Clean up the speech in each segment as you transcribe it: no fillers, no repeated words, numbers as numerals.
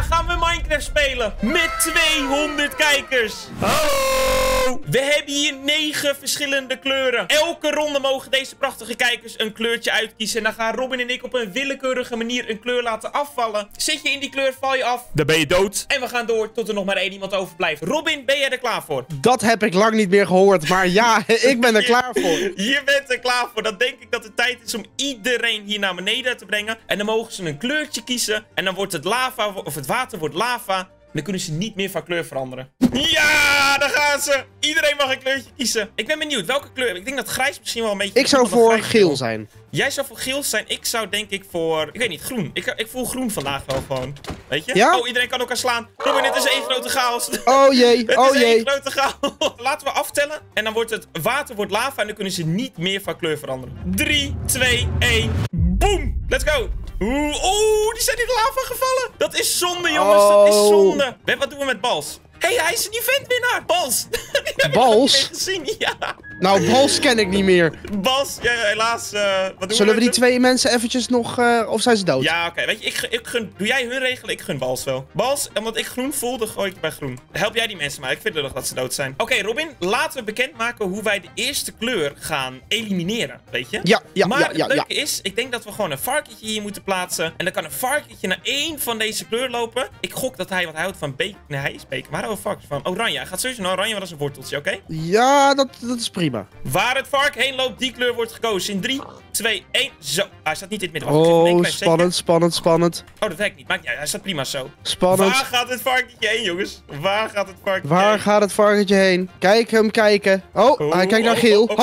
gaan we Minecraft spelen. Met 200 kijkers. Oh, we hebben hier 9 verschillende kleuren. Elke ronde mogen deze prachtige kijkers een kleurtje uitkiezen. En dan gaan Robin en ik op een willekeurige manier een kleur laten afvallen. Zit je in die kleur, val je af. Dan ben je dood. En we gaan door tot er nog maar 1 iemand overblijft. Robin, ben jij er klaar voor? Dat heb ik lang niet meer gehoord. Maar ja, ik ben er klaar voor. Je bent er klaar voor. Dan denk ik dat het tijd is om iedereen hier naar beneden te brengen. En dan mogen ze een kleurtje kiezen. En dan wordt het lava, of het water wordt lava. En dan kunnen ze niet meer van kleur veranderen. Ja, daar gaan ze. Iedereen mag een kleurtje kiezen. Ik ben benieuwd, welke kleur? Ik denk dat grijs misschien wel een beetje... Ik zou voor geel zijn. Jij zou voor geel zijn. Ik zou denk ik voor... Ik weet niet, groen. Ik voel groen vandaag wel gewoon. Weet je? Ja? Oh, iedereen kan elkaar slaan. Robin, het is één grote chaos. Oh jee, Het oh is één jee. grote chaos. Laten we aftellen. En dan wordt het water wordt lava. En dan kunnen ze niet meer van kleur veranderen. 3, 2, 1. Boom. Let's go. Oeh, die zijn in de lava gevallen. Dat is zonde, jongens. Dat is zonde. Wat doen we met Bals? Hé, hij is een eventwinnaar. Bals. Bals? Gezien, ja. Nou, Bals ken ik niet meer. Bals, ja, helaas. Wat doen Zullen we die met 2 mensen eventjes nog... of zijn ze dood? Ja, oké. Weet je, ik gun... Doe jij hun regelen? Ik gun Bals wel. Bals, omdat ik groen voel, dan gooi ik bij groen. Help jij die mensen maar. Ik vind lullig dat ze dood zijn. Oké, Robin, laten we bekendmaken hoe wij de eerste kleur gaan elimineren. Weet je? Ja, maar ja. het leuke is, ik denk dat we gewoon een varkentje hier moeten plaatsen. En dan kan een varkentje naar 1 van deze kleur lopen. Ik gok dat hij, want hij houdt van bacon. Nee, hij is bacon. Waar houden we varkens van? Oranje. Hij gaat sowieso naar oranje, want dat is een worteltje, oké? Ja, dat is prima. Waar het vark heen loopt, die kleur wordt gekozen. In 3, 2, 1. Zo. Hij staat niet in het midden. Oh, spannend. Oh, dat werkt niet. Maar ja, hij staat prima zo. Spannend. Waar gaat het varkentje heen, jongens? Waar gaat het varkentje Waar heen? gaat het varkentje heen? Kijk hem kijken. Oh, hij kijkt naar geel. Nee.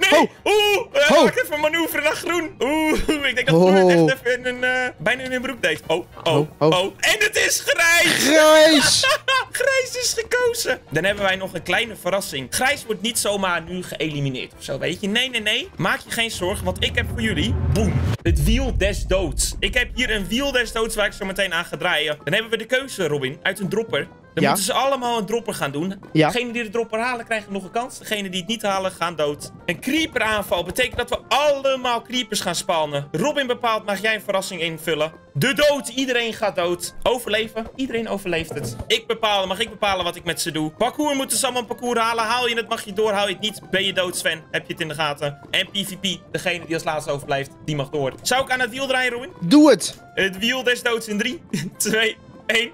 Hij maakt even een manoeuvre naar groen. Ik denk dat groen echt even bijna in een broek deed. Oh. En het is grijs. Grijs is gekozen. Dan hebben wij nog een kleine verrassing. Grijs wordt niet zomaar nu geëlimineerd of zo, weet je? Nee. Maak je geen zorgen, want ik heb voor jullie... Boom. Het wiel des doods. Ik heb hier een wiel des doods waar ik zo meteen aan ga draaien. Dan hebben we de keuze, Robin, uit een dropper. Dan moeten ze allemaal een dropper gaan doen. Ja. Degenen die de dropper halen, krijgen nog een kans. Degenen die het niet halen, gaan dood. Een creeper aanval betekent dat we allemaal creepers gaan spawnen. Robin bepaalt, mag jij een verrassing invullen? De dood. Iedereen gaat dood. Overleven. Iedereen overleeft het. Mag ik bepalen wat ik met ze doe. Parcours moeten ze allemaal een parcours halen. Haal je het, mag je door. Haal je het niet, ben je dood, Sven. Heb je het in de gaten. En PvP, degene die als laatste overblijft, die mag door. Zou ik aan het wiel draaien, Robin? Doe het. Het wiel des doods in 3, 2, 1.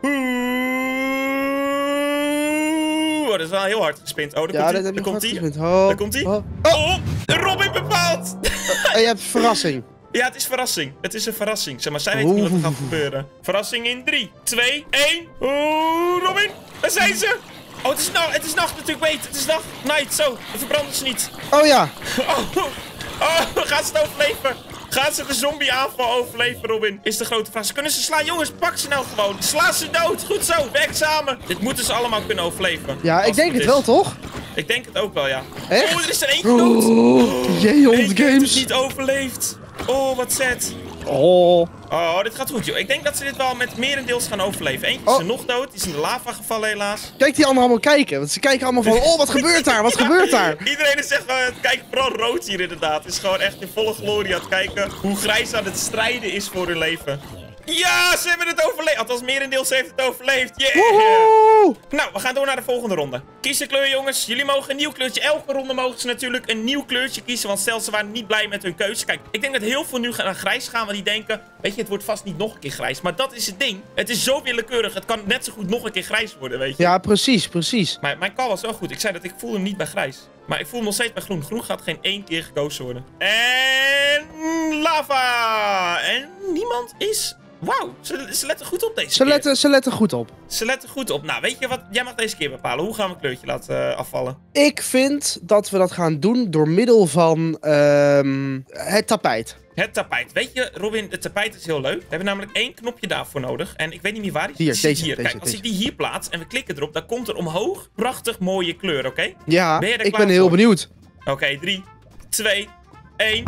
Oh, dat is wel heel hard gespind. Oh, daar komt hij. Daar komt hij. Oh, Robin bepaalt. En je hebt verrassing. Ja, het is verrassing. Het is een verrassing. Zeg maar, zij weten niet wat er gaat gebeuren. Verrassing in 3, 2, 1. Oeh, Robin. Daar zijn ze. Oh, het is nacht natuurlijk. Weet, het is nacht. Night, zo. Dan verbranden ze niet. Oh ja. Gaan ze het overleven? Gaan ze de zombie aanval overleven, Robin? Is de grote vraag. Kunnen ze slaan? Jongens, pak ze nou gewoon. Sla ze dood. Goed zo. Werk samen. Dit moeten ze allemaal kunnen overleven. Ja, ik denk het wel, toch? Ik denk het ook wel, ja. Echt? Oh, er is er eentje dood. Jehond Eentje heeft Games. het niet overleefd. Oh, wat sad. Oh, dit gaat goed, joh. Ik denk dat ze dit wel met merendeels gaan overleven. Eentje is er nog dood. Die is in de lava gevallen, helaas. kijk die anderen allemaal kijken. Want ze kijken allemaal van, oh, wat gebeurt daar? Wat gebeurt daar? Iedereen is echt aan het kijken. Vooral rood hier inderdaad. Is gewoon echt in volle glorie aan het kijken hoe grijs aan het strijden is voor hun leven. Ja, ze hebben het overleefd. Althans, merendeels heeft het overleefd. Yeah! Woehoe! Nou, we gaan door naar de volgende ronde. Kies een kleur, jongens. Jullie mogen een nieuw kleurtje. Elke ronde mogen ze natuurlijk een nieuw kleurtje kiezen. Want stel, ze waren niet blij met hun keuze. Kijk, ik denk dat heel veel nu naar grijs gaan. Want die denken, weet je, het wordt vast niet nog een keer grijs. Maar dat is het ding. Het is zo willekeurig. Het kan net zo goed nog een keer grijs worden, weet je. Ja, precies. Maar mijn call was wel goed. Ik zei dat ik voel hem niet bij grijs. Maar ik voel hem nog steeds bij groen. Groen gaat geen 1 keer gekozen worden. En lava. En niemand is... Wauw, ze letten goed op deze keer. Ze letten goed op. Ze letten goed op. Nou, weet je wat? Jij mag deze keer bepalen. Hoe gaan we een kleurtje laten afvallen? Ik vind dat we dat gaan doen door middel van het tapijt. Het tapijt. Weet je, Robin, het tapijt is heel leuk. We hebben namelijk 1 knopje daarvoor nodig. En ik weet niet meer waar die hier, zit. Kijk, als ik die hier plaats en we klikken erop, dan komt er omhoog prachtig mooie kleur, oké? Ja, ben je er ik klaar ben heel voor? benieuwd. Oké, 3, 2, 1.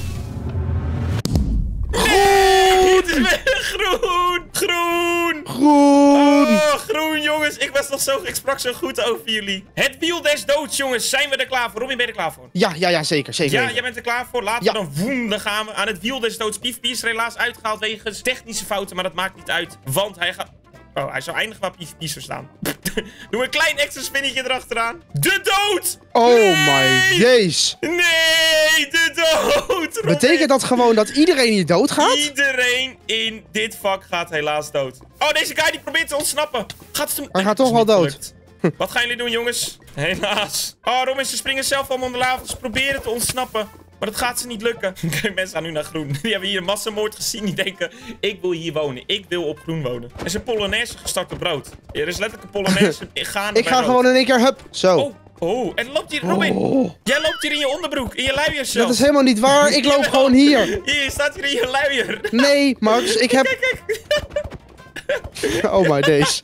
Groen! Het is weer groen! Groen! Groen! Oh, groen, jongens. Ik sprak zo goed over jullie. Het wiel des doods, jongens. Zijn we er klaar voor? Robin, ben je er klaar voor? Ja, zeker. Ja, jij bent er klaar voor. Laten we dan woem, dan gaan we aan het wiel des doods. PvP is er helaas uitgehaald wegens technische fouten, maar dat maakt niet uit. Want hij gaat... Oh, hij zou eindigen waar PvP zou staan. Doe een klein extra spinnetje erachteraan. De dood! Oh my jeez. Nee, de dood! Robin. Betekent dat gewoon dat iedereen hier doodgaat? Iedereen in dit vak gaat helaas dood. Oh, deze guy die probeert te ontsnappen. Gaat het Hij gaat toch wel dood. Wat gaan jullie doen, jongens? Helaas. Oh, Robin, ze springen zelf allemaal onder lava. Ze proberen te ontsnappen. Maar dat gaat ze niet lukken. Kijk, mensen gaan nu naar groen. Die hebben hier een massamoord gezien. Die denken, ik wil hier wonen. Ik wil op groen wonen. Er is een Polonaise gestart op rood. Er is letterlijk een Polonaise gaande. Ik ga gewoon in één keer, hup, zo. Oh, en loopt hier, Robin. Jij loopt hier in je onderbroek, in je luier zelf. Dat is helemaal niet waar. Ik loop gewoon hier. Hier, je staat hier in je luier. Nee, Max, ik heb... Kijk. Oh my days.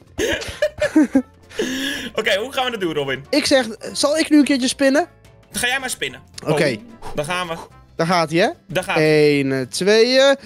Oké, hoe gaan we dat doen, Robin? Ik zeg, zal ik nu een keertje spinnen? Dan ga jij maar spinnen. Oké. Dan gaan we. Daar gaat hij, hè? Daar gaat hij. 1, 2...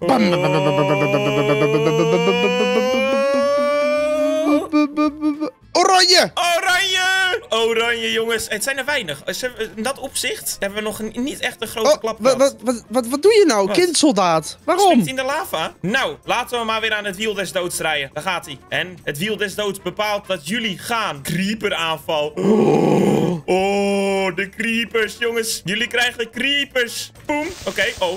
Oranje! Oranje, jongens. Het zijn er weinig. In dat opzicht hebben we nog niet echt een grote klap gehad. Wat doe je nou, Wat? kindsoldaat? Waarom? Springt in de lava? Nou, laten we maar weer aan het wiel des doods rijden. Daar gaat hij. En het wiel des doods bepaalt dat jullie gaan. Creeper aanval. Oh, de creepers, jongens. Jullie krijgen creepers. Boom. Oké, oh.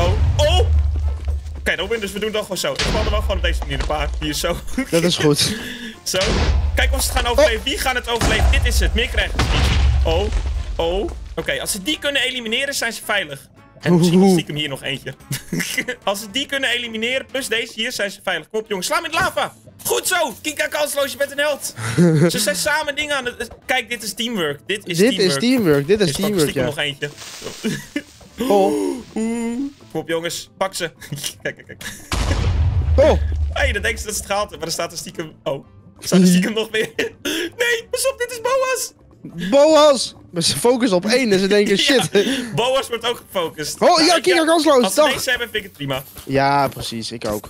Oké, Robin, dus we doen het dan gewoon zo. Ik val er wel gewoon op deze manier een paar. Hier, zo. Dat is goed. Zo. Kijk of ze het gaan overleven. Wie gaan het overleven? Dit is het. Meer krijgen ze niet. Oh. Oké, als ze die kunnen elimineren, zijn ze veilig. En misschien stiekem hier nog eentje. Als ze die kunnen elimineren, plus deze hier, zijn ze veilig. Kom op, jongens. Sla hem in de lava. Goed zo. Kika kansloos, je bent een held. Ze zijn samen dingen aan het... Kijk, dit is teamwork. Dit is teamwork, ja. nog eentje. Kom op, jongens. Pak ze. Kijk. Oh. Hey, dan denken ze dat ze het gehaald hebben, maar er staat er stiekem... Oh. Er staat er stiekem nog weer... Nee, pas op, dit is Boas. Boas! Ze focussen op 1 en ze denken shit. Ja, Boas wordt ook gefocust. Oh ja, Kika kansloos. Als ze deze hebben, vind ik het prima. Ja, precies. Ik ook.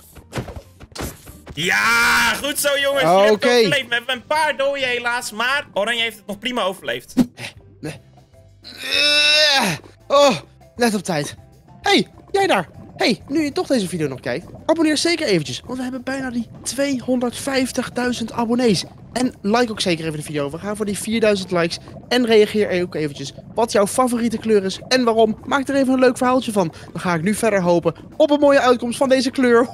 Ja, goed zo, jongens. Je hebt het overleefd. We hebben een paar dooien helaas, maar Oranje heeft het nog prima overleefd. Oh, net op tijd. Hey, jij daar. Hey, nu je toch deze video nog kijkt, abonneer zeker eventjes, want we hebben bijna die 250.000 abonnees. En like ook zeker even de video. We gaan voor die 4000 likes. En reageer ook eventjes wat jouw favoriete kleur is en waarom. Maak er even een leuk verhaaltje van. Dan ga ik nu verder hopen op een mooie uitkomst van deze kleur.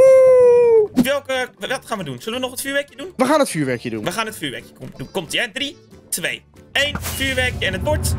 Wat gaan we doen? Zullen we nog het vuurwerkje doen? We gaan het vuurwerkje doen. We gaan het vuurwerkje doen. Komt-ie, hè? 3, 2, 1. Vuurwerkje en het wordt...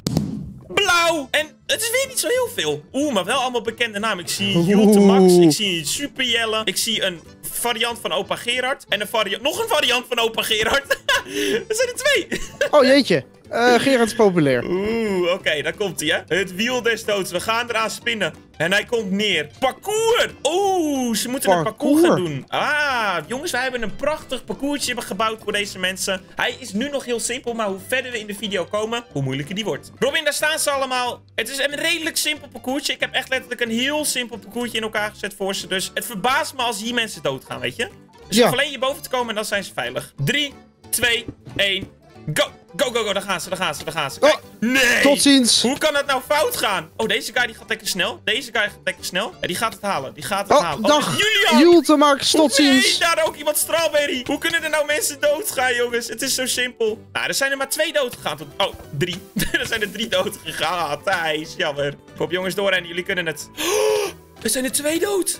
blauw! En het is weer niet zo heel veel. Maar wel allemaal bekende namen. Ik zie Julte Max, ik zie Super Jelle, ik zie een variant van opa Gerard. En nog een variant van opa Gerard. Dat zijn er 2. Oh jeetje. Gerard is populair. Oké, daar komt hij, hè. Het wiel des doods. We gaan eraan spinnen. En hij komt neer. Parcours! Ze moeten een parcours gaan doen. Jongens, wij hebben een prachtig parcoursje gebouwd voor deze mensen. Hij is nu nog heel simpel, maar hoe verder we in de video komen, hoe moeilijker die wordt. Robin, daar staan ze allemaal. Het is een redelijk simpel parcoursje. Ik heb echt letterlijk een heel simpel parcoursje in elkaar gezet voor ze. Dus het verbaast me als hier mensen doodgaan, weet je? Dus je hoeft alleen hierboven te komen en dan zijn ze veilig. 3, 2, 1... Go! Daar gaan ze. Kijk. Nee! Tot ziens! Hoe kan dat nou fout gaan? Oh, deze guy die gaat lekker snel. Ja, die gaat het halen. Dag, Julian! Julte Max, tot ziens! Nee, daar ook iemand Strawberry. Hoe kunnen er nou mensen doodgaan, jongens? Het is zo simpel. Nou, er zijn er maar 2 doodgegaan. 3. Er zijn er 3 doodgegaan. Thijs, jammer. Kom jongens, doorrennen. Jullie kunnen het. Er zijn er 2 dood.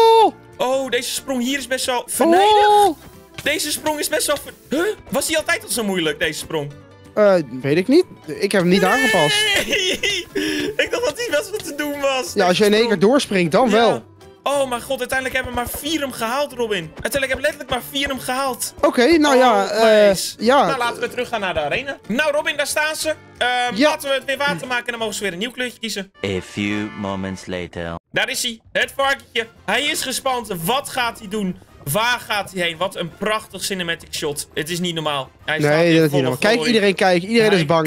Oh, deze sprong hier is best wel venijnig. Deze sprong is best wel... Was die altijd al zo moeilijk, deze sprong? Weet ik niet. Ik heb hem niet aangepast. Nee! Ik dacht dat hij best wat te doen was. Ja, als je in één keer doorspringt, dan wel. Oh mijn god, uiteindelijk hebben we maar 4 hem gehaald, Robin. Uiteindelijk hebben we letterlijk maar 4 hem gehaald. Oké, nou ja. Nou, laten we terug gaan naar de arena. Nou, Robin, daar staan ze. Laten we het weer water maken en dan mogen ze weer een nieuw kleurtje kiezen. A few moments later. Daar is hij, het varkentje. Hij is gespand. Wat gaat hij doen? Waar gaat hij heen? Wat een prachtig cinematic shot. Het is niet normaal. Hij staat nee, dat is niet normaal. Kijk, iedereen kijkt. Iedereen is bang.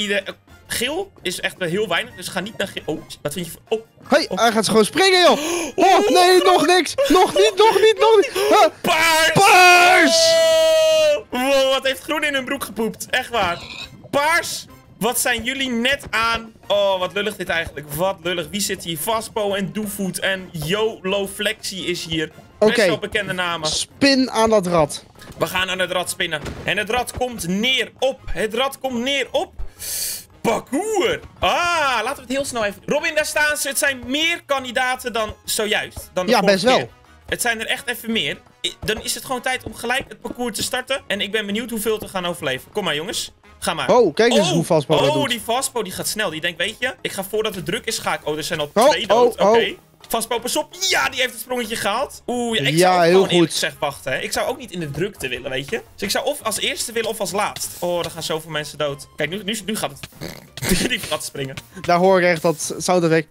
Geel is echt heel weinig, dus ga niet naar geel. Oh, wat vind je van... Hey, hij gaat gewoon springen, joh! Oh, nee, nog niks! Nog niet! Paars! Wow, wat heeft groen in hun broek gepoept. Echt waar. Paars, wat zijn jullie net aan? Oh, wat lullig dit eigenlijk. Wat lullig. Wie zit hier? Vaspo en Doevoet en YOLO Flexie is hier. Best wel bekende namen. Spin aan dat rad. We gaan aan het rad spinnen. En het rad komt neer op. Het rad komt neer op... parcours. Ah, laten we het heel snel even... Robin, daar staan ze. Het zijn meer kandidaten dan zojuist. Dan de vorige best wel. keer. Het zijn er echt even meer. Dan is het gewoon tijd om gelijk het parcours te starten. En ik ben benieuwd hoeveel te gaan overleven. Kom maar, jongens. Ga maar. Oh, kijk eens hoe Vaspo dat doet. Oh, die Vaspo die gaat snel. Die denkt, weet je, ik ga voordat het druk is, ga ik... Oh, er zijn al 2 dood. Oké. Vaspo, pas op. Ja, die heeft het sprongetje gehaald. Oeh, ik zou ook heel gewoon eerlijk goed. gezegd wachten. Hè. Ik zou ook niet in de drukte willen, weet je. Dus ik zou of als eerste willen of als laatst. Oh, er gaan zoveel mensen dood. Kijk, nu gaat het. Die gaat springen. Daar hoor ik echt dat sound effect.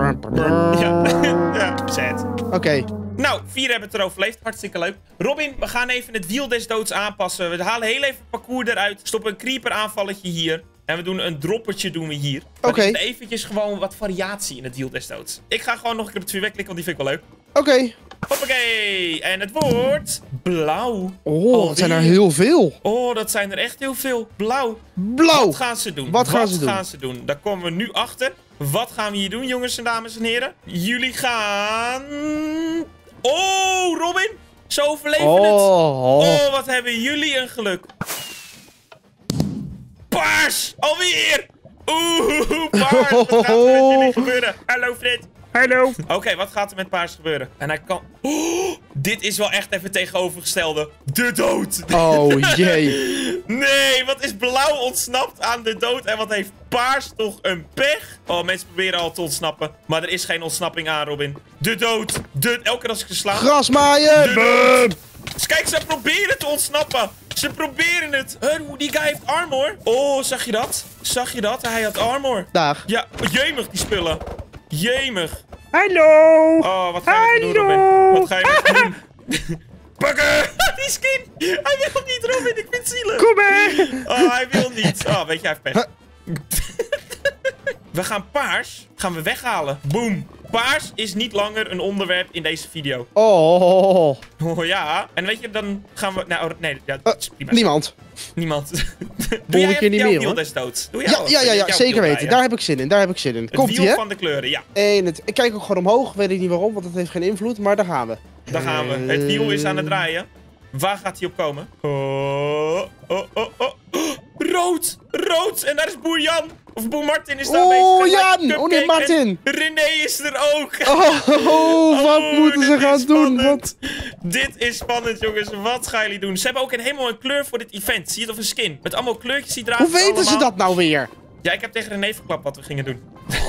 Ja, sad. Oké. Nou, 4 hebben het er overleefd. Hartstikke leuk. Robin, we gaan even het wiel des doods aanpassen. We halen heel even het parcours eruit. Stoppen een creeper aanvalletje hier. En we doen een droppertje doen we hier. Oké. Eventjes gewoon wat variatie in het wiel des doods. Ik ga gewoon nog een keer op het vuurwerk klikken, want die vind ik wel leuk. Oké. Hoppakee. En het wordt blauw. Oh, dat zijn er heel veel. Oh, dat zijn er echt heel veel. Blauw. Blauw. Wat gaan ze doen? Wat gaan ze doen? Daar komen we nu achter. Wat gaan we hier doen, jongens en dames en heren? Jullie gaan... Oh, Robin. Ze overleven het. Oh, wat hebben jullie een geluk. Paars. Alweer. Oeh, paars. Wat gaat er met jullie gebeuren? Hallo, Fred. Hallo. Oké, wat gaat er met paars gebeuren? En hij kan... Oh, dit is wel echt even tegenovergestelde. De dood. Oh, jee. Nee, wat is blauw ontsnapt aan de dood? En wat heeft paars toch een pech? Oh, mensen proberen al te ontsnappen. Maar er is geen ontsnapping aan, Robin. De dood. Elke keer als ik ze sla... Grasmaaien. Dus kijk, ze proberen te ontsnappen. Ze proberen het. Die guy heeft armor. Oh, zag je dat? Zag je dat? Hij had armor. Dag. Ja, jemig die spullen. Jemig. Hallo. Oh, wat ga je doen, Robin? Wat ga je doen? Pakken! Die skin! Hij wil niet, Robin. Ik vind het zielig. Kom maar. Oh, hij wil niet. Oh, weet je, hij heeft pech. We gaan paars weghalen. Boom. Paars is niet langer een onderwerp in deze video. Oh. Oh ja. En weet je, dan gaan we... Nou, nee, ja, dat is prima. Niemand. Doe jij keer niet jouw meer, wiel hoor. des doods? Ja, zeker weten. Daar heb ik zin in. Komt het ie, hè? wiel van de kleuren, ja. En ik kijk ook gewoon omhoog. Weet ik niet waarom, want dat heeft geen invloed. Maar daar gaan we. Daar gaan we. Het wiel is aan het draaien. Waar gaat hij op komen? Oh. Rood. En daar is Boer Jan. Of Boer Martin is daar bezig. Oh, Jan. Oh, nee, Martin. René is er ook. Wat moeten ze gaan doen? Dit is spannend, jongens. Wat gaan jullie doen? Ze hebben ook helemaal een kleur voor dit event. Zie je het of een skin? Met allemaal kleurtjes die dragen. Hoe weten ze dat nou weer? Ja, ik heb tegen René verklapt wat we gingen doen.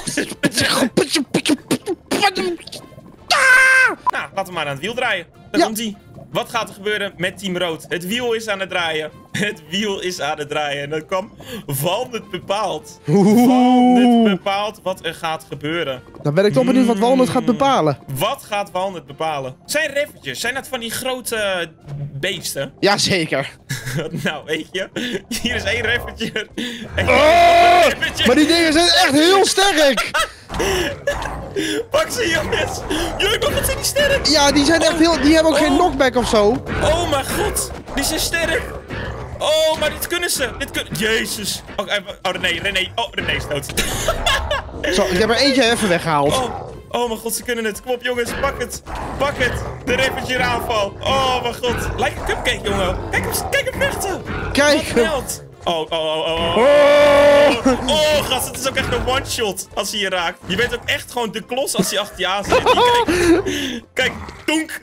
Nou, laten we maar aan het wiel draaien. Daar komt hij. Wat gaat er gebeuren met Team Rood? Het wiel is aan het draaien. Het wiel is aan het draaien. En dat kwam van het bepaald. Van het bepaald wat er gaat gebeuren. Dan ben ik toch benieuwd wat Walnut gaat bepalen. Wat gaat Walnut bepalen? Zijn riffertjes? Zijn dat van die grote beesten? Jazeker. Nou, weet je. Hier is 1 riffertje. Maar die dingen zijn echt heel sterk. Pak ze, jongens. Jullie, maar wat zijn die sterk? Ja, die zijn echt heel... Die hebben ook geen knockback of zo. Oh mijn god. Die zijn sterk. Oh, maar dit kunnen ze. Jezus. Oh, René. Oh, René is dood. Zo, ik heb er eentje even weggehaald. Oh mijn god, ze kunnen het. Kom op, jongens. Pak het. De riffertje aanval. Oh mijn god. Lijkt een cupcake, jongen. Kijk hem vechten. Kijk hem. Oh, gast, het is ook echt een one-shot als hij je raakt. Je bent ook echt gewoon de klos als hij achter je aan zit. Kijk, donk.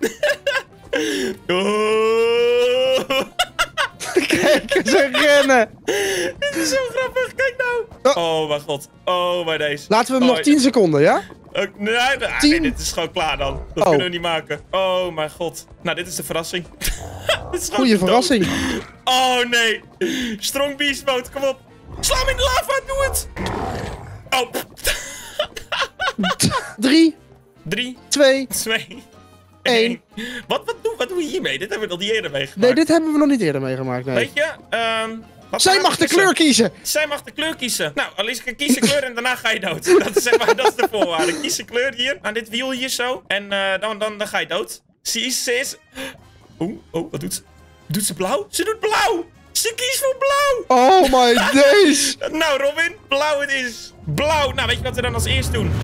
Kijk, ze rennen. Dit is zo grappig, kijk nou. Oh mijn god, maar deze. Laten we hem nog 10 seconden, ja? Nee, dit is gewoon klaar dan. Dat kunnen we niet maken. Oh mijn god. Nou, dit is de verrassing. Goeie verrassing. Oh nee. Strong Beast Mode, kom op. Sla hem in de lava, doe het. Oh. 3, 2, 1. Wat doen we hiermee? Dit hebben we nog niet eerder meegemaakt. Nee, dit hebben we nog niet eerder meegemaakt, nee. Weet je, zij mag de kleur kiezen! Zij mag de kleur kiezen. Nou, Alice, kies een kleur en daarna ga je dood. Dat is de voorwaarde. Kies een kleur hier, aan dit wiel hier zo. En dan ga je dood. Ze is... wat doet ze? Doet ze blauw? Ze doet blauw! Ze kiest voor blauw! Oh my days! Nou, Robin, blauw het is. Blauw. Nou, weet je wat we dan als eerst doen?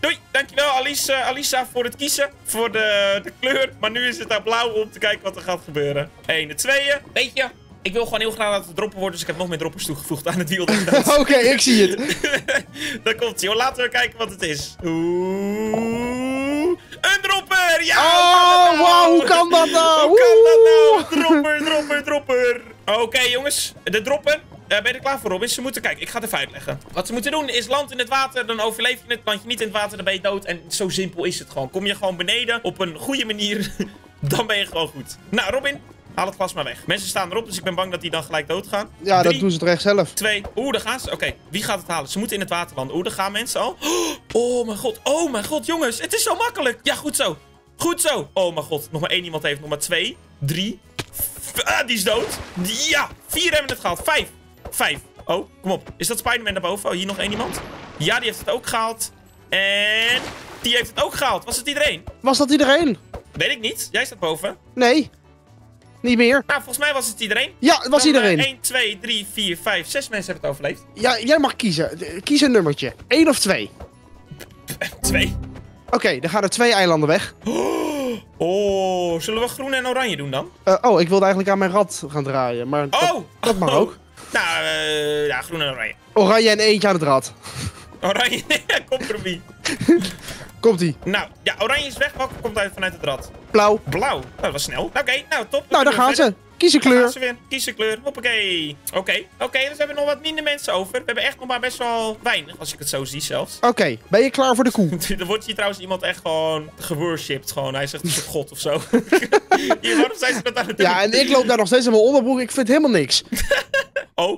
Doei. Dankjewel Alisa voor het kiezen. Voor de kleur. Maar nu is het daar blauw om te kijken wat er gaat gebeuren. 1, de 2. Weet je, ik wil gewoon heel graag dat het droppen wordt. Dus ik heb nog meer droppers toegevoegd aan het wiel. Oké, ik zie het. Daar komt hij hoor. Laten we kijken wat het is. Oeh. Een dropper! Ja! Oh, wow, hoe kan dat nou? Hoe kan dat nou? Dropper. Oké, jongens. De dropper. Ben je er klaar voor, Robin? Ze moeten kijken. Ik ga het even uitleggen. Wat ze moeten doen is land in het water. Dan overleef je het. Land je niet in het water, dan ben je dood. En zo simpel is het gewoon. Kom je gewoon beneden op een goede manier. Dan ben je gewoon goed. Nou, Robin. Haal het glas maar weg. Mensen staan erop, dus ik ben bang dat die dan gelijk doodgaan. Ja, 3, dat doen ze terecht zelf. 2. Oeh, daar gaan ze. Oké, wie gaat het halen? Ze moeten in het water landen. Oeh, daar gaan mensen al. Oh mijn god, jongens. Het is zo makkelijk. Ja, goed zo. Goed zo. Oh mijn god. Nog maar 1 iemand heeft. Nog maar 2, 3. Die is dood. Ja, 4 hebben het gehaald. 5. Oh, kom op. Is dat Spider-Man daarboven? Oh, hier nog 1 iemand. Ja, die heeft het ook gehaald. En die heeft het ook gehaald. Was het iedereen? Was dat iedereen? Weet ik niet. Jij staat boven. Nee. Niet meer. Nou, volgens mij was het iedereen. Ja, het was iedereen. 1, 2, 3, 4, 5, 6 mensen hebben het overleefd. Ja, jij mag kiezen. Kies een nummertje. 1 of 2. 2. Oké, dan gaan er 2 eilanden weg. Oh, zullen we groen en oranje doen dan? Oh, ik wilde eigenlijk aan mijn rad gaan draaien. Maar dat mag ook. Nou, ja, groen en oranje. Oranje en eentje aan het rad. Oranje, compromis. Komt-ie. Nou, ja, oranje is weg. Welke komt vanuit het rad? Blauw. Blauw. Nou, dat was snel. Oké, nou, top. Nou, daar gaan ze. Kies een kleur. Daar gaan ze weer. Kies een kleur. Hoppakee. Oké, dus hebben we nog wat minder mensen over. We hebben echt nog maar best wel weinig, als ik het zo zie zelfs. Oké, ben je klaar voor de koe? Er wordt hier trouwens iemand echt gewoon geworshipped. Gewoon. Hij zegt, het is een god of zo. Hier, waarom zijn ze dat aan het doen? Ja, en ik loop daar nog steeds in mijn onderbroek. Ik vind helemaal niks. Oh.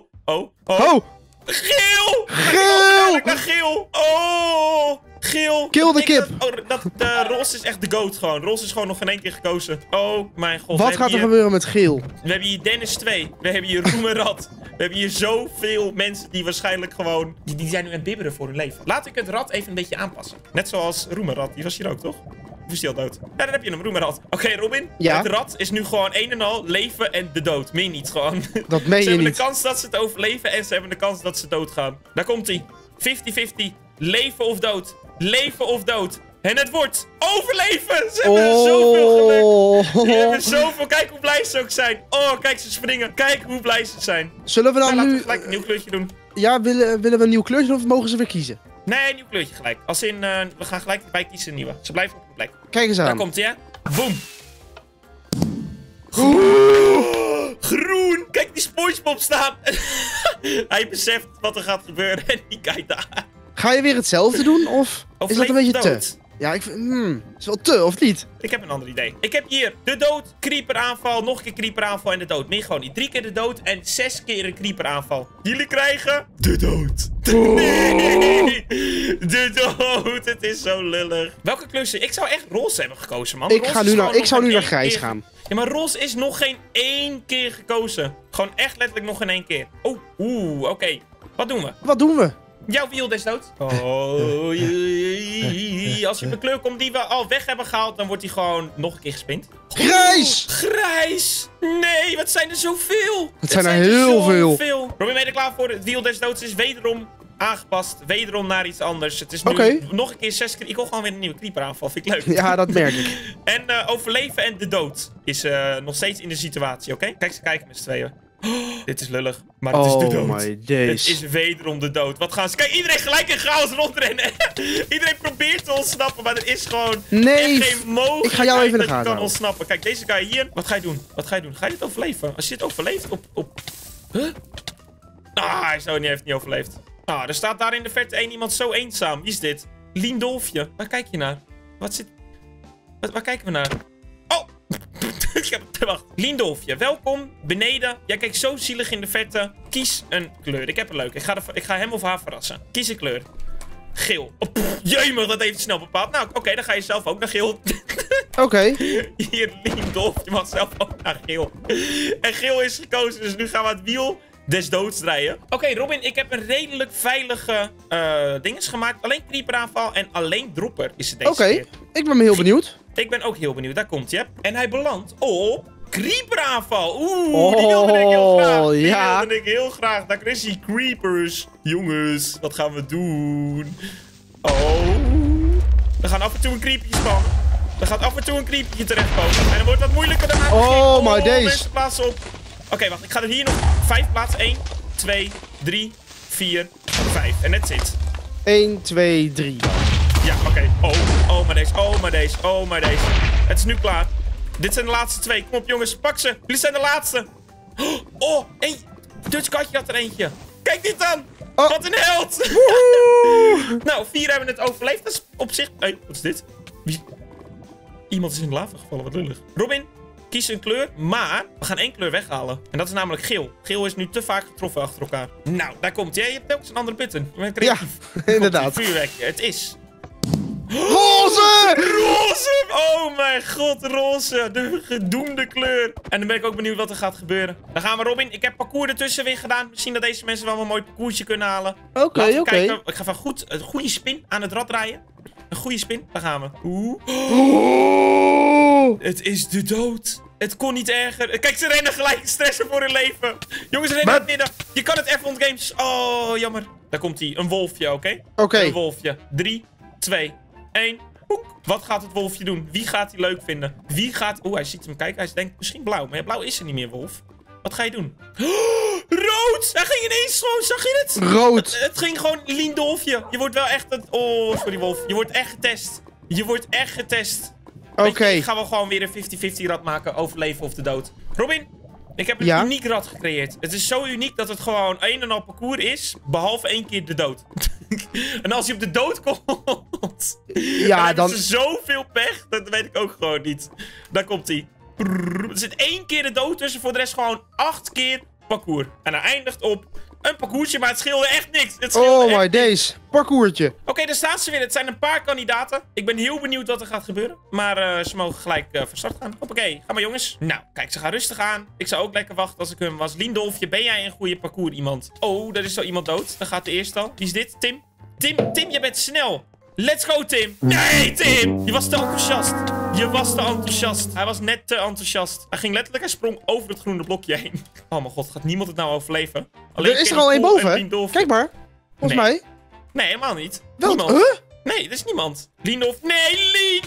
Geel! Geel! Oh! Geel! Kill de kip! Roze is echt de goat gewoon. Roze is gewoon nog geen 1 keer gekozen. Oh mijn god. Wat gaat er gebeuren met geel? We hebben hier Dennis 2. We hebben hier Roemerad. We hebben hier zoveel mensen die waarschijnlijk gewoon... Die zijn nu aan het bibberen voor hun leven. Laat ik het rad even een beetje aanpassen. Net zoals Roemerad. Die was hier ook, toch? Of is die al dood? Ja, daar heb je hem, Roemerad. Oké, Robin. Ja? Het rad is nu gewoon een en al leven en de dood. Meer niet gewoon. Dat meen je niet. Ze hebben de kans dat ze het overleven en ze hebben de kans dat ze doodgaan. Daar komt hij. 50-50. Leven of dood. Leven of dood. En het wordt overleven! Ze hebben zoveel geluk! Ze hebben zoveel... Kijk hoe blij ze ook zijn! Oh, kijk ze springen! Kijk hoe blij ze zijn! Zullen we dan laten nu... we gelijk een nieuw kleurtje doen. Ja, willen we een nieuw kleurtje of mogen ze weer kiezen? Nee, een nieuw kleurtje gelijk. Als in, we gaan gelijk bij kiezen een nieuwe. Ze blijven op de plek. Kijk eens aan. Daar komt hij, hè? Boom! Groen! Kijk die SpongeBob staan! Hij beseft wat er gaat gebeuren en die kijkt daar. Ga je weer hetzelfde doen of is dat een beetje te? Ja, ik vind... is wel te, of niet? Ik heb een ander idee. Ik heb hier de dood, creeper aanval, nog een keer creeper aanval en de dood. Meer gewoon niet. 3 keer de dood en 6 keer een creeper aanval. Jullie krijgen de dood. Nee! De dood. Het is zo lullig. Welke kleur is het? Ik zou echt roze hebben gekozen, man. Ik zou nu naar grijs gaan. Ja, maar roze is nog geen 1 keer gekozen. Gewoon echt letterlijk nog geen 1 keer. Oh, oké. Wat doen we? Wat doen we? Jouw wiel is dood. Oh, als je op een kleur komt die we al weg hebben gehaald, dan wordt hij gewoon nog een keer gespind. Grijs! Grijs! Nee, wat zijn er zoveel? Het zijn er heel veel. Robin, ben je er klaar voor? Het wiel des doods is wederom aangepast. Wederom naar iets anders. Het is nu nog een keer 6 keer. Ik wil gewoon weer een nieuwe creeper aanval. Vind ik leuk. Ja, dat merk ik. En overleven en de dood is nog steeds in de situatie, oké? Kijk, ze kijken met z'n tweeën. Oh, dit is lullig, maar het is de dood. Oh my days. Het is wederom de dood. Wat gaan ze... Kijk, iedereen gelijk in chaos rondrennen. Iedereen probeert te ontsnappen, maar er is gewoon echt geen mogelijkheid ik ga jou even dat je kan ontsnappen. Kijk, deze guy hier. Wat ga je doen? Ga je dit overleven? Als je dit overleeft Huh? Ah, hij heeft niet overleefd. Ah, er staat daar in de verte iemand zo eenzaam. Wie is dit? Liendolfje. Waar kijk je naar? Waar kijken we naar? Oh! Wacht. Liendolfje, welkom. Beneden. Jij kijkt zo zielig in de verte. Kies een kleur. Ik heb een leuk. Ik ga hem of haar verrassen. Kies een kleur. Geel. Oh, jemig, dat heeft snel bepaald. Nou, oké, dan ga je zelf ook naar geel. Oké. Hier, Liendolfje mag zelf ook naar geel. En geel is gekozen, dus nu gaan we het wiel des doods draaien. Oké, Robin, ik heb een redelijk veilige dinges gemaakt. Alleen creeper aanval en alleen dropper is het deze keer. Ik ben heel benieuwd. Ik ben ook heel benieuwd. Daar komt hij. En hij belandt op creeper aanval. Oeh, die wilde ik heel graag. Die wilde ik heel graag. Daar is hij, creepers. Jongens, wat gaan we doen? Oh. Er gaan af en toe een creepje spannen. Er gaat af en toe een creepje terechtkomen. En dan wordt dat moeilijker daarna. Oh, my days. Mensen plaatsen op. Oké, wacht. Ik ga er hier nog 5 plaatsen. 1, 2, 3, 4, 5. En that's it. 1, 2, 3. Ja, oké. Oh, maar deze. Oh, maar deze. Oh, maar deze. Het is nu klaar. Dit zijn de laatste 2. Kom op, jongens. Pak ze. Jullie zijn de laatste. Oh, een Dutch katje had er eentje. Kijk dit dan. Oh. Wat een held. Nou, 4 hebben het overleefd. Dat is op zich... Hey, wat is dit? Iemand is in de lava gevallen. Wat lullig. Robin, kies een kleur. Maar we gaan 1 kleur weghalen. En dat is namelijk geel. Geel is nu te vaak getroffen achter elkaar. Nou, daar komt hij. Je hebt ook een andere button. Je bent creatief. Ja, inderdaad. Vuurwerkje. Het is... Roze! Roze! Oh mijn god, roze. De gedoemde kleur. En dan ben ik ook benieuwd wat er gaat gebeuren. Dan gaan we, Robin. Ik heb parcours ertussen weer gedaan. Misschien dat deze mensen wel een mooi parcoursje kunnen halen. Oké. Ik ga van een goede spin aan het rad draaien. Een goede spin. Daar gaan we. Het is de dood. Het kon niet erger. Kijk, ze rennen gelijk stressen voor hun leven. Jongens, rennen naar het midden. Je kan het F1 Games. Oh, jammer. Daar komt hij. Een wolfje, oké? Oké. Een wolfje. 3, 2, 1. Hoek. Wat gaat het wolfje doen? Wie gaat hij leuk vinden? Wie gaat... Oeh, hij ziet hem kijken. Hij denkt misschien blauw. Maar ja, blauw is er niet meer, wolf. Wat ga je doen? Rood! Hij ging ineens gewoon... Zag je het? Rood. Het ging gewoon Lindolfje. Je wordt wel echt... Oh, sorry, wolf. Je wordt echt getest. Je wordt echt getest. Oké. Ik ga wel gewoon weer een 50-50 rad maken. Overleven of de dood. Robin, ik heb een uniek rad gecreëerd. Het is zo uniek dat het gewoon een en al parcours is. Behalve 1 keer de dood. En als je op de dood komt... Ja, dan hebben ze zoveel pech. Dat weet ik ook gewoon niet. Daar komt hij. Er zit 1 keer de dood tussen. Voor de rest gewoon 8 keer parcours. En hij eindigt op een parcoursje. Maar het scheelde echt niks. Oh my days. Parcoursje. Oké, daar staan ze weer. Het zijn een paar kandidaten. Ik ben heel benieuwd wat er gaat gebeuren. Maar ze mogen gelijk van start gaan. Hoppakee, ga maar jongens. Nou, kijk, ze gaan rustig aan. Ik zou ook lekker wachten als ik hem was. Lindolfje, ben jij een goede parcours iemand? Oh, daar is zo iemand dood. Dan gaat de eerste al. Wie is dit? Tim? Tim, je bent snel. Let's go, Tim. Nee, Tim. Je was te enthousiast. Je was te enthousiast. Hij was net te enthousiast. Hij ging letterlijk, hij sprong over het groene blokje heen. Oh mijn god, gaat niemand het nou overleven? Alleen er is er al 1 boven. Kijk maar. Volgens mij. Nee, helemaal niet. Wel, niemand. Nee, er is niemand. Lindolf. Nee,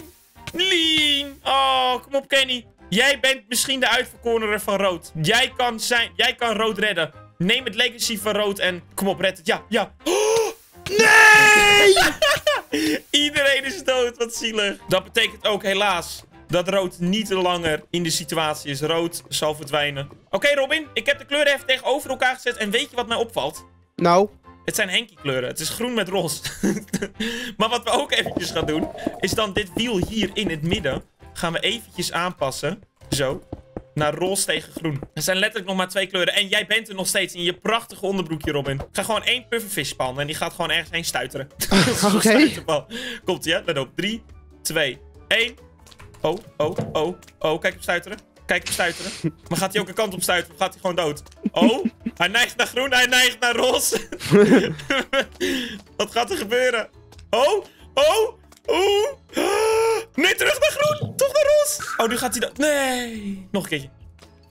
Lien. Oh, kom op, Kenny. Jij bent misschien de uitverkorener van rood. Jij kan rood redden. Neem het legacy van rood en kom op, red het. Ja. Oh, nee! Iedereen is dood, wat zielig. Dat betekent ook helaas dat rood niet langer in de situatie is. Rood zal verdwijnen. Oké, Robin, ik heb de kleuren even tegenover elkaar gezet. En weet je wat mij opvalt? Nou? Het zijn Henkie kleuren. Het is groen met roze. Maar wat we ook eventjes gaan doen, is dan dit wiel hier in het midden gaan we eventjes aanpassen. Zo. Naar roze tegen groen. Er zijn letterlijk nog maar 2 kleuren. En jij bent er nog steeds in je prachtige onderbroekje, Robin. Ga gewoon 1 pufferfish spannen. En die gaat gewoon ergens heen stuiteren. Oké. Komt ie, hè? Let op. 3, 2, 1. Oh. Kijk hem stuiteren. Maar gaat hij ook een kant op stuiteren? Of gaat hij gewoon dood? Oh. Hij neigt naar groen. Hij neigt naar roze. Wat gaat er gebeuren? Oh. Nee, terug naar groen. Toch naar roze. Oh, nu gaat hij dood. Nee. Nog een keertje.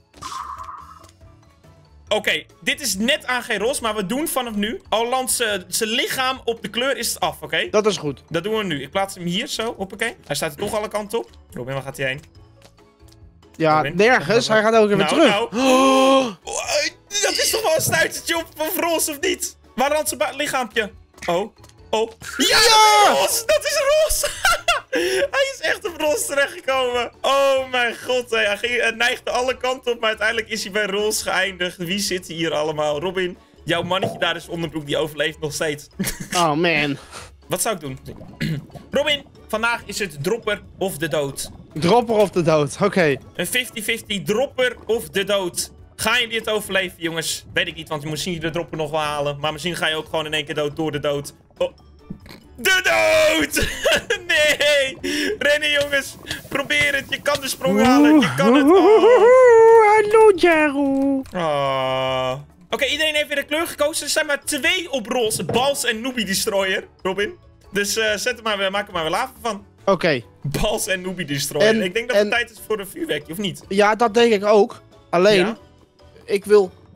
Oké, dit is net aan geen roze, maar we doen vanaf nu. Al landt zijn lichaam op de kleur is het af, oké? Dat is goed. Dat doen we nu. Ik plaats hem hier zo, hoppakee. Hij staat er toch alle kanten op. Robin, waar gaat hij heen? Ja, Robin? nergens. Hij gaat ook even terug. Dat is toch wel een stuitertje op roze, of niet? Waar landt zijn lichaampje? Oh. Ja! Dat is roze! Hij is echt op roze terechtgekomen. Oh mijn god, hij neigde alle kanten op, maar uiteindelijk is hij bij roze geëindigd. Wie zit hier allemaal? Robin, jouw mannetje daar is onderbroek, die overleeft nog steeds. Oh man. Wat zou ik doen? Robin, vandaag is het dropper of de dood. Dropper of de dood, oké. Een 50-50 dropper of de dood. Ga je dit overleven, jongens? Weet ik niet, want misschien je de dropper nog wel halen. Maar misschien ga je ook gewoon in 1 keer dood door de dood. Oh. De dood! Nee! Rennen, jongens! Probeer het! Je kan de sprong halen! Je kan het! Hallo, Jaro! Oké, iedereen heeft weer een kleur gekozen. Er zijn maar 2 op roze. Bals en Noobie Destroyer, Robin. Dus maak er maar weer lava van. Oké. Bals en Noobie Destroyer. Ik denk dat het tijd is voor een vuurwerkje, of niet? Ja, dat denk ik ook. Alleen, ik wil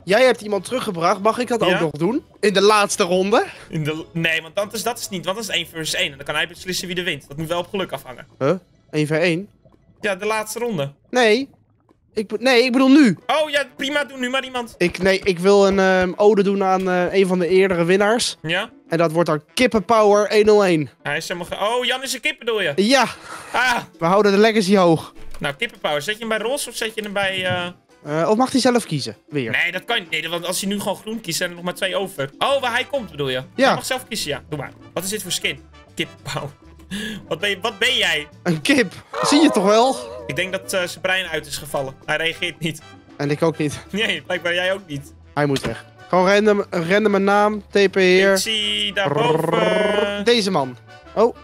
jij hebt iemand teruggebracht. Mag ik dat ook nog doen? In de laatste ronde? Nee, want dat is niet. Want dat is 1 versus 1. En dan kan hij beslissen wie er wint. Dat moet wel op geluk afhangen. Huh? 1 voor 1? Ja, de laatste ronde. Nee, ik bedoel nu. Oh ja, prima. Doe nu maar iemand. Ik wil een ode doen aan een van de eerdere winnaars. Ja? En dat wordt dan Kippenpower 101. Hij is helemaal Oh, Jan is een kip bedoel je? Ja. Ah. We houden de legacy hoog. Nou, Kippenpower. Zet je hem bij roze of zet je hem bij... Of mag hij zelf kiezen? Weer. Nee, dat kan niet. Nee, want als hij nu gewoon groen kiest, zijn er nog maar 2 over. Oh, waar hij komt bedoel je? Ja. Hij mag zelf kiezen, ja. Doe maar. Wat is dit voor skin? Kippenpower. Wat ben jij? Een kip. Zie je toch wel? Ik denk dat zijn brein uit is gevallen. Hij reageert niet. En ik ook niet. Nee, blijkbaar jij ook niet. Hij moet weg. Gewoon random een naam. TP hier. Ik zie daarboven... Deze man. Oh.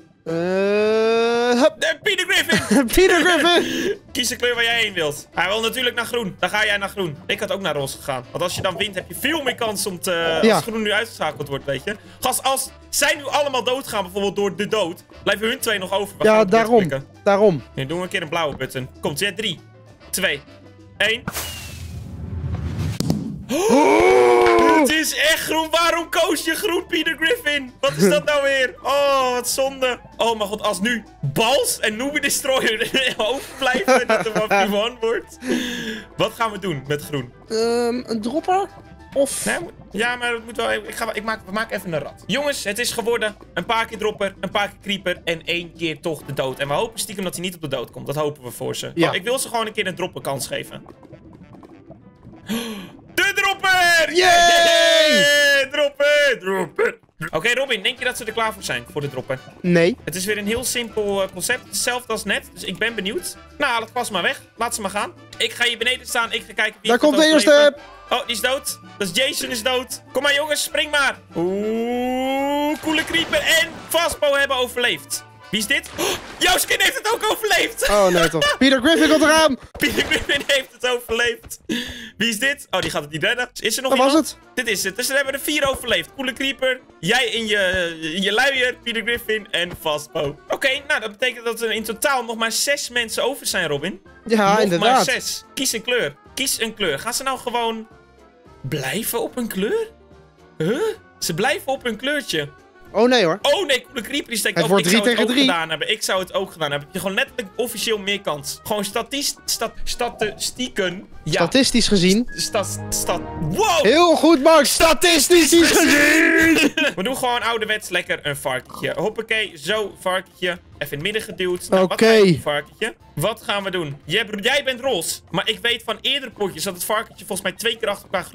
Hup. Peter Griffin! Peter Griffin! Kies de kleur waar jij heen wilt. Hij wil natuurlijk naar groen. Dan ga jij naar groen. Ik had ook naar roze gegaan. Want als je dan wint, heb je veel meer kans om te... Als groen nu uitgeschakeld wordt, weet je. Gast, als zij nu allemaal doodgaan, bijvoorbeeld door de dood, blijven hun 2 nog over. Ja, daarom. Nu doen we een keer een blauwe button. Komt, ja, 3, 2, 1. Het is echt groen. Waarom koos je groen, Peter Griffin? Wat is dat nou weer? Oh, wat zonde. Oh mijn god, als nu Bals en Noob Destroyer overblijven en dat er 1v1 wordt. Wat gaan we doen met groen? Een dropper? Of... Nee, ja, maar het moet wel even, we maken even een rad. Jongens, het is geworden een paar keer dropper, een paar keer creeper en 1 keer toch de dood. En we hopen stiekem dat hij niet op de dood komt. Dat hopen we voor ze. Ja. Ik wil ze gewoon een keer een dropper kans geven. De dropper! Yay! Dropper! Oké, Robin, denk je dat ze er klaar voor zijn, voor de dropper? Nee. Het is weer een heel simpel concept. Hetzelfde als net, dus ik ben benieuwd. Nou, haal het pas maar weg. Laat ze maar gaan. Ik ga hier beneden staan. Ik ga kijken wie... Daar komt de eerste! Oh, die is dood. Dat is Jason is dood. Kom maar, jongens, spring maar. Oeh, coole creeper en Fastpo hebben overleefd. Wie is dit? Oh, jouw skin heeft het ook overleefd! Oh nee toch. Peter Griffin komt eraan! Peter Griffin heeft het overleefd. Wie is dit? Oh, die gaat het niet redden. Is er nog iemand? Was het? Dit is het. Dus er hebben er 4 overleefd. Coole creeper. Jij in je luier. Peter Griffin en Fastpo. Oké, nou dat betekent dat er in totaal nog maar 6 mensen over zijn, Robin. Ja, nog inderdaad. maar 6. Kies een kleur. Kies een kleur. Gaan ze nou gewoon blijven op een kleur? Huh? Ze blijven op een kleurtje. Oh nee hoor. Oh nee, coole creeper die steekt het wordt 3 tegen 3. Ik zou het ook gedaan hebben. Heb je gewoon letterlijk officieel meer kans. Gewoon statistieken. Ja. Statistisch gezien. Wow! Heel goed, Max. Statistisch gezien. We doen gewoon ouderwets lekker een varkentje. Hoppakee, zo, varkentje. Even in het midden geduwd. Nou, Oké. Varkentje. Wat gaan we doen? Jij bent roze. Maar ik weet van eerdere potjes dat het varkentje volgens mij 2 keer achter elkaar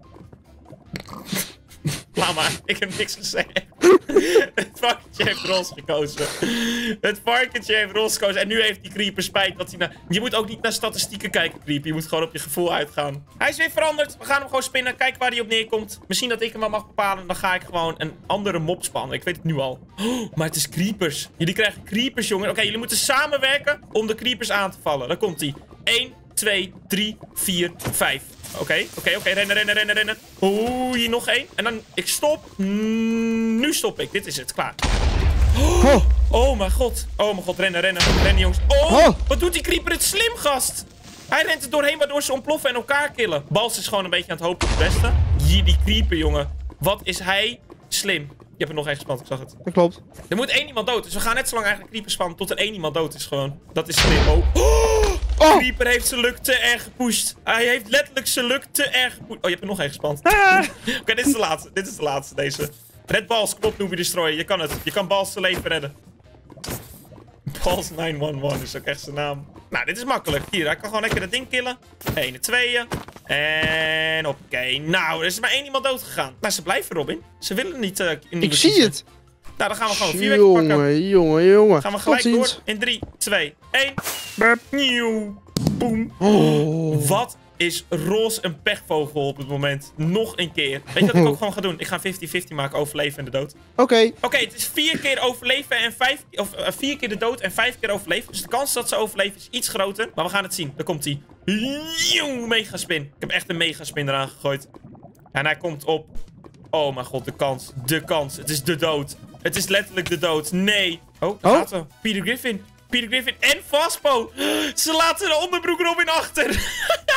Laat maar, ik heb niks gezegd. Het varkentje heeft roze gekozen. Het varkentje heeft roze gekozen. En nu heeft die creeper spijt dat hij naar... Je moet ook niet naar statistieken kijken, creeper. Je moet gewoon op je gevoel uitgaan. Hij is weer veranderd. We gaan hem gewoon spinnen. Kijken waar hij op neerkomt. Misschien dat ik hem wel mag bepalen. Dan ga ik gewoon een andere mob spannen. Ik weet het nu al. Oh, maar het is creepers. Jullie krijgen creepers, jongen. Oké, jullie moeten samenwerken om de creepers aan te vallen. Daar komt hij. 1, 2, 3, 4, 5. Oké. Rennen. Oeh, hier nog 1. En dan, ik stop. Nu stop ik. Dit is het. Klaar. Oh mijn god. Rennen, jongens. Oh, wat doet die creeper het slim, gast. Hij rent er doorheen, waardoor ze ontploffen en elkaar killen. Bals is gewoon een beetje aan het hopen op het beste. Hier, die creeper, jongen. Wat is hij slim. Je hebt er nog 1 gespand, ik zag het. Dat klopt. Er moet 1 iemand dood. Dus we gaan net zo lang eigenlijk creeper spannen tot er 1 iemand dood is gewoon. Dat is slim. Creeper heeft zijn luck te erg gepusht. Hij heeft letterlijk zijn luck te erg gepusht. Oh, je hebt er nog 1 gespand. Oké, dit is de laatste. Dit is de laatste, deze. Red Bals, kom op, Noob Destroyer. Je kan het. Je kan Bals zijn leven redden. Bals 911 is ook echt zijn naam. Nou, dit is makkelijk. Hier, hij kan gewoon lekker dat ding killen. 1, 2. En oké. Nou, er is maar 1 iemand dood gegaan. Maar ze blijven, Robin. Ze willen niet ik zie het. Nou, dan gaan we gewoon 4 weken pakken. Jongen. Gaan we gelijk door in 3, 2, 1. Nieuw. Boom. Wat is roze een pechvogel op het moment? Nog een keer. Weet je wat ik ook gewoon ga doen? Ik ga 50-50 maken, overleven en de dood. Oké, het is 4 keer overleven en 4 keer de dood en 5 keer overleven. Dus de kans dat ze overleven is iets groter. Maar we gaan het zien. Daar komt hij. Megaspin. Ik heb echt een megaspin eraan gegooid. En hij komt op. Oh mijn god, de kans. Het is de dood. Het is letterlijk de dood. Nee. Oh, daar gaat er. Peter Griffin en Fastpo. Ze laten de onderbroek Robin achter.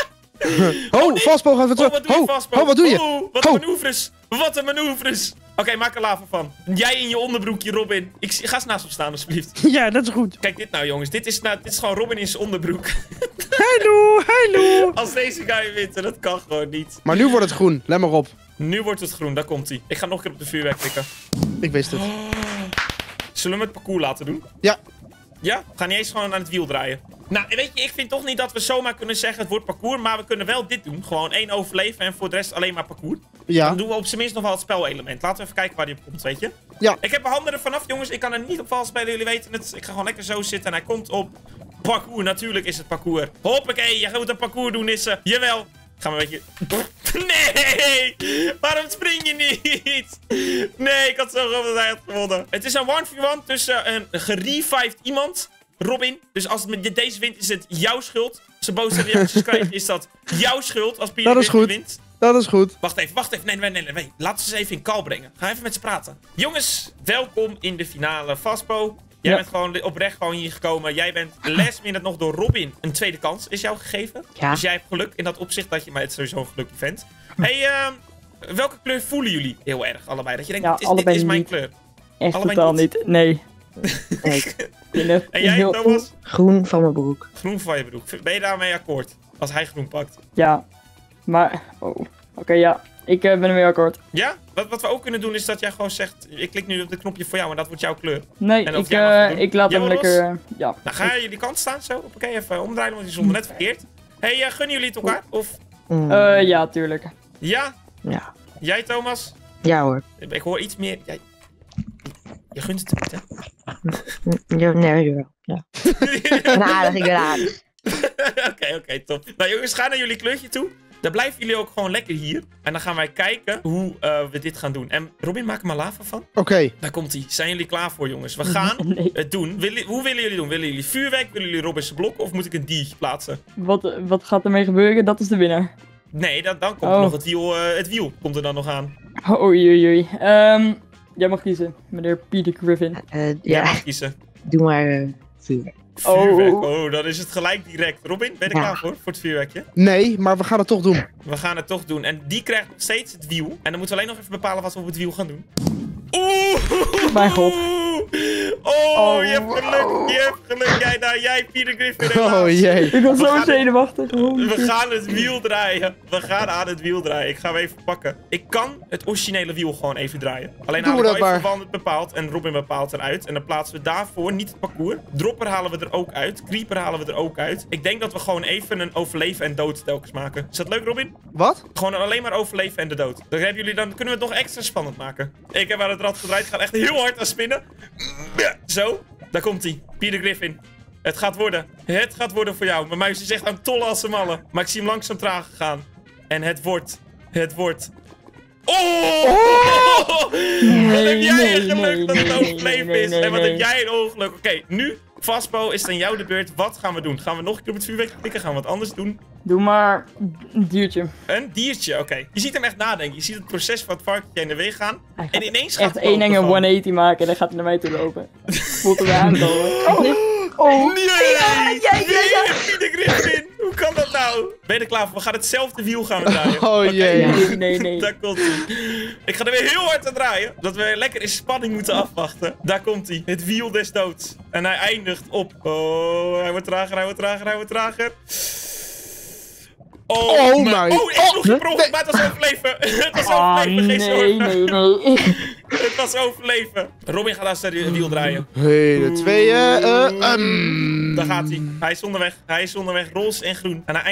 Oh, Fastball gaat weer terug. wat doe je, Fastball? Wat doe je? Wat een manoeuvres. Wat een manoeuvres. Oké, maak er lava van. Jij in je onderbroekje, Robin. Ga eens naast hem staan, alsjeblieft. Ja, dat is goed. Kijk dit nou, jongens. Dit is gewoon Robin in zijn onderbroek. Hallo. Als deze guy wint, dat kan gewoon niet. Maar nu wordt het groen. Let maar op. Nu wordt het groen, daar komt hij. Ik ga nog een keer op de vuurwerk klikken. Ik wist het. Zullen we het parcours laten doen? Ja. Ja? We gaan niet eens gewoon aan het wiel draaien. Nou, weet je, ik vind toch niet dat we zomaar kunnen zeggen het wordt parcours. Maar we kunnen wel dit doen. Gewoon 1 overleven en voor de rest alleen maar parcours. Ja. Dan doen we op zijn minst nog wel het spelelement. Laten we even kijken waar die op komt, weet je? Ja. Ik heb mijn handen er vanaf, jongens. Ik kan er niet op vals spelen, jullie weten het. Ik ga gewoon lekker zo zitten en hij komt op parcours. Natuurlijk is het parcours. Hoppakee, je gaat een parcours doen, Nisse. Jawel. Gaan we een beetje... Nee! Waarom spring je niet? Nee, ik had zo gehoopt dat hij had gewonnen. Het is een 1v1 tussen een gerevived iemand, Robin. Dus als deze wint, is het jouw schuld. Als ze boze reacties krijgt, is dat jouw schuld. Als Pieter wint. Dat is goed. Wacht even. Nee. Laten we ze even in call brengen. Ga even met ze praten. Jongens, welkom in de finale. Faspo. Jij bent gewoon oprecht hier gekomen. Jij bent last minute nog door Robin. Een tweede kans is jou gegeven. Ja. Dus jij hebt geluk in dat opzicht dat je... Maar het is sowieso een gelukkig vent. Hey, welke kleur voelen jullie heel erg allebei? Dat je denkt, dit is mijn kleur. Echt allebei totaal niet. Nee. En jij, Thomas? Groen van mijn broek. Groen van je broek. Ben je daarmee akkoord? Als hij groen pakt. Ja. Maar... Oké, ja. Ik ben ermee akkoord. Ja? Wat we ook kunnen doen is dat jij gewoon zegt... Ik klik nu op de knopje voor jou en dat wordt jouw kleur. Nee, ik laat hem lekker... ja. Nou, ga je die kant staan zo? Oké, even omdraaien, want die stond net verkeerd. Hey, gunnen jullie het elkaar? Of... ja, tuurlijk. Ja? Ja. Jij, Thomas? Ja hoor. Ik hoor iets meer... Je gunt het niet, hè? Ja, nee, ja. Ik ben aardig. Oké, top. Nou jongens, ga naar jullie kleurtje toe. Dan blijven jullie ook gewoon lekker hier. En dan gaan wij kijken hoe we dit gaan doen. En Robin, maak er maar lava van. Oké. Daar komt hij. Zijn jullie klaar voor, jongens? We gaan het doen. Hoe willen jullie doen? Willen jullie vuurwerk? Willen jullie Robin's blok? Of moet ik een diertje plaatsen? Wat gaat ermee gebeuren? Dat is de winnaar. Nee, dan komt er nog het wiel. Komt er dan nog aan. Oei. Jij mag kiezen, meneer Peter Griffin. Jij mag kiezen. Doe maar vuurwerk. Vuurwerk. Dan is het gelijk direct. Robin, ben je er klaar voor het vuurwerkje? Nee, maar we gaan het toch doen. We gaan het toch doen. En die krijgt nog steeds het wiel. En dan moeten we alleen nog even bepalen wat we op het wiel gaan doen. Oeh! Mijn god. Je hebt geluk. Jij, Peter Griffin. Oh jee. Ik was zo zenuwachtig. We gaan het wiel draaien. We gaan aan het wiel draaien. Ik ga hem even pakken. Ik kan het originele wiel gewoon even draaien. Alleen halen we even van het bepaald. En Robin bepaalt eruit. En dan plaatsen we daarvoor niet het parcours. Dropper halen we er ook uit. Creeper halen we er ook uit. Ik denk dat we gewoon even een overleven en dood telkens maken. Is dat leuk, Robin? Wat? Gewoon alleen maar overleven en de dood. Dan kunnen we het nog extra spannend maken. Ik heb aan het rad gedraaid. Het gaat echt heel hard aan spinnen. Zo. Daar komt hij. Peter Griffin. Het gaat worden. Het gaat worden voor jou. Mijn muis is echt aan het tollen als een malle. Maar ik zie hem langzaam traag gaan. En het wordt. Oh! Wat heb jij een geluk dat het overleven is. En wat heb jij een ongeluk. Oké, nu, Faspo, is het aan jou de beurt. Wat gaan we doen? Gaan we nog een keer op het vuurwerk klikken? Gaan we wat anders doen? Doe maar een diertje. Een diertje, oké. Je ziet hem echt nadenken. Je ziet het proces van het varkentje in de weg gaan. En ineens gaat echt één enge 180 maken en dan gaat hij naar mij toe lopen. Voelt hem aankomen. Nee! Peter Griffin! Hoe kan dat nou? Ben je er klaar voor? We gaan hetzelfde wiel gaan draaien. Oh jee. Nee. Daar komt hij. Ik ga er weer heel hard aan draaien. Dat we lekker in spanning moeten afwachten. Daar komt hij. Het wiel des doods. En hij eindigt op. Oh, hij wordt trager. Oh my. Oh, ik sloeg je prong, maar het was overleven. Het was overleven, geen zorgen. Nee. Het was overleven. Robin gaat als het wiel draaien. Hele tweeën. Daar gaat hij. Hij is onderweg. Roze en groen. En hij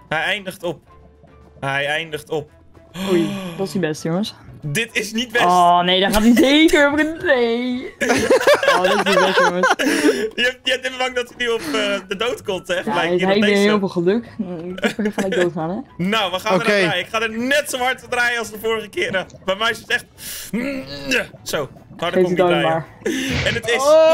eindigt op. Oei, dat is niet best, jongens. Dit is niet best. Oh nee, daar gaat hij zeker. Nee. Oh, dat is niet best, jongens. Je bent bang dat hij nu op de dood komt, hè? Ja, hij heeft heel veel geluk. Ik ga gelijk doodgaan, hè? Nou, we gaan er draaien. Ik ga er net zo hard draaien als de vorige keren. Mijn muis is echt... Zo. Nou, dan komt hij draaien. En het is...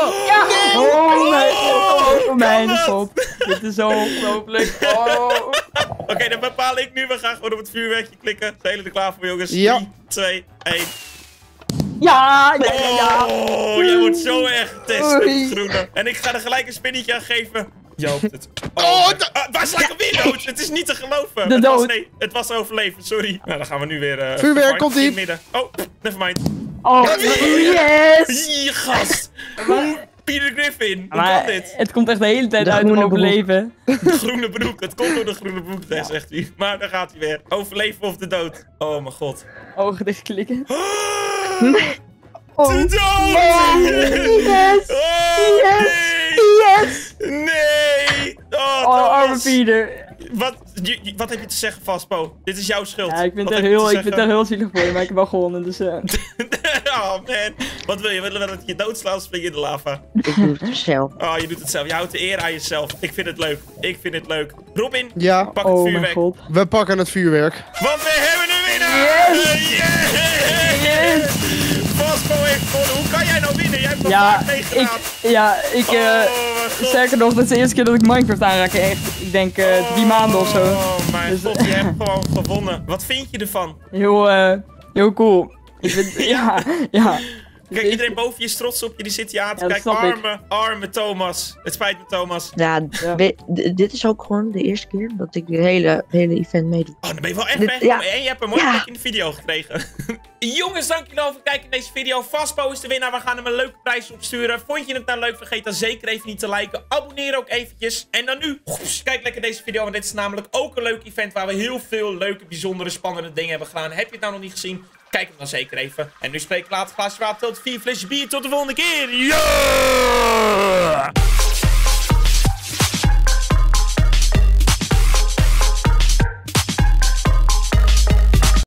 Mijn god. Dit is zo ongelooflijk. Oké, dan bepaal ik nu. We gaan gewoon op het vuurwerkje klikken. Zijn jullie er klaar voor, jongens? Ja. 3, 2, 1. Ja. Oh, jij wordt zo erg getest met het groene. En ik ga er gelijk een spinnetje aan geven. Je hoopt het. Waar sla ik alweer dood? Het is niet te geloven. Het was overleven, sorry. Nou, dan gaan we nu weer... Vuurwerk, komt-ie. Midden. Oh, nevermind. Oh, yes! Hier, gast. Peter Griffin, hoe kan dit? Het komt echt de hele tijd uit om overleven. De groene broek, het komt door de groene broek, zegt hij. Maar daar gaat hij weer. Overleven of de dood. Oh mijn god. Ogen dichtklikken. De dood! Yes! Yes! Nee! Oh, arme Pieter. Wat heb je te zeggen, Vaspo? Dit is jouw schuld. Ja, ik vind het echt heel zielig voor je, maar ik heb wel gewonnen, dus... Oh man, wat wil je? Wil je dat je doodslaat of spring je in de lava? Ik doe het zelf. Oh, je doet het zelf. Je houdt de eer aan jezelf. Ik vind het leuk. Ik vind het leuk. Robin, Ja, pak het vuurwerk. Mijn god. we pakken het vuurwerk. Want we hebben een winnaar! Yes! Vaspo heeft gewonnen. Hoe kan jij nou winnen? Jij hebt nog vaak meegedaan. Sterker nog, dat is de eerste keer dat ik Minecraft aanraak. Echt, ik denk 3 maanden of zo. Oh mijn god, je hebt gewoon gewonnen. Wat vind je ervan? Heel cool. Ik vind, ja. Kijk, iedereen boven je is trots op je, die zit hier aan te Ja, kijken. Arme Thomas. Het spijt me, Thomas. Ja, dit is ook gewoon de eerste keer dat ik de hele event meedoe. Oh, dan ben je wel echt weggekomen. En je hebt een mooie plek in de video gekregen. Jongens, dankjewel voor het kijken naar deze video. Vaspo is de winnaar. We gaan hem een leuke prijs opsturen. Vond je het nou leuk? Vergeet dan zeker even niet te liken. Abonneer ook eventjes. En dan nu, kijk lekker deze video. Want dit is namelijk ook een leuk event waar we heel veel leuke, bijzondere, spannende dingen hebben gedaan. Heb je het nou nog niet gezien? Kijk hem dan zeker even. En nu spreek ik later glaasje water tot 4 flesjes bier. Tot de volgende keer. Yo!